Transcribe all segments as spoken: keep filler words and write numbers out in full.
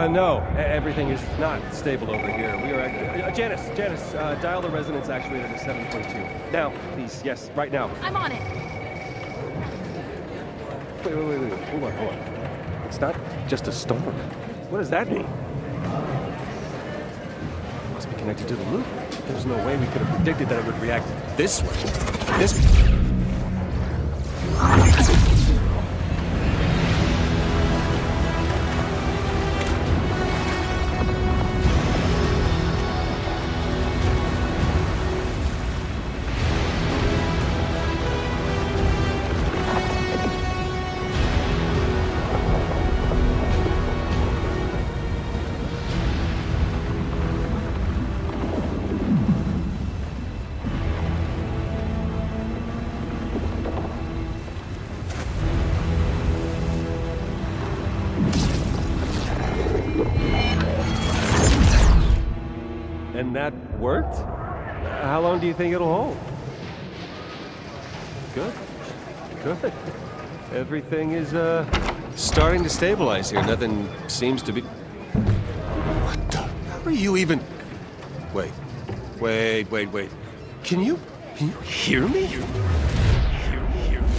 Uh, no, e- everything is not stable over here. We are actually... Uh, Janice, Janice, uh, dial the resonance actuator to seven point two. Now, please, yes, right now. I'm on it. Wait, wait, wait, wait, hold on, hold on. It's not just a storm. What does that mean? Must be connected to the loop. There's no way we could have predicted that it would react this way. This... And that worked? How long do you think it'll hold? Good. Good. Everything is, uh, starting to stabilize here. Nothing seems to be... What the... How are you even... Wait. Wait, wait, wait. Can you... Can you hear me? Hear, hear me?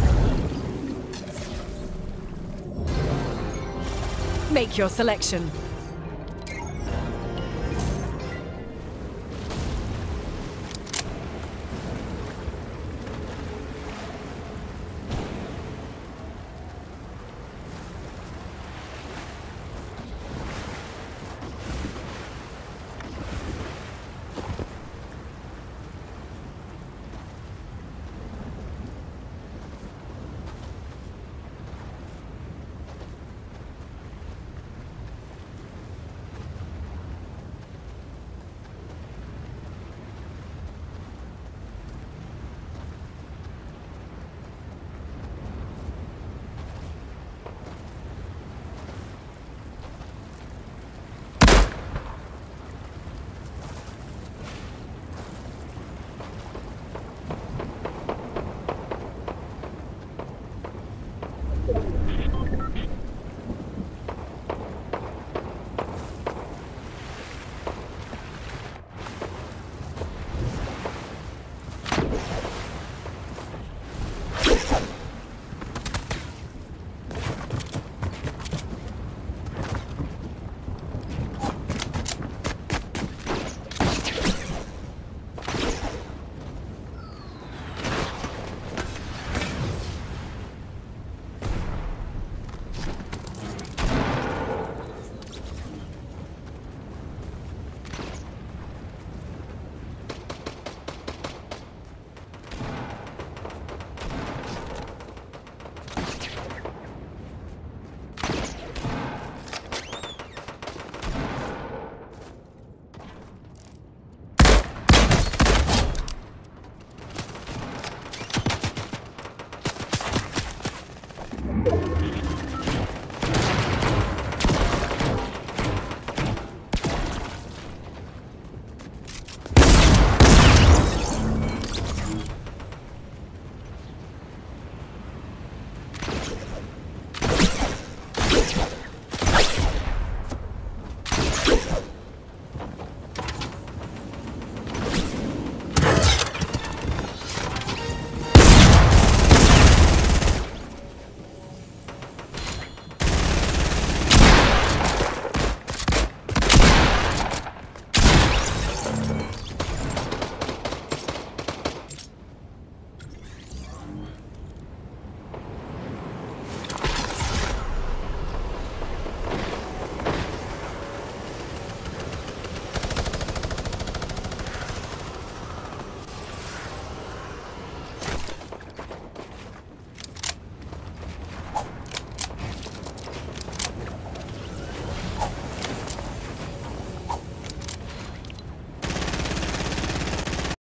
Make your selection.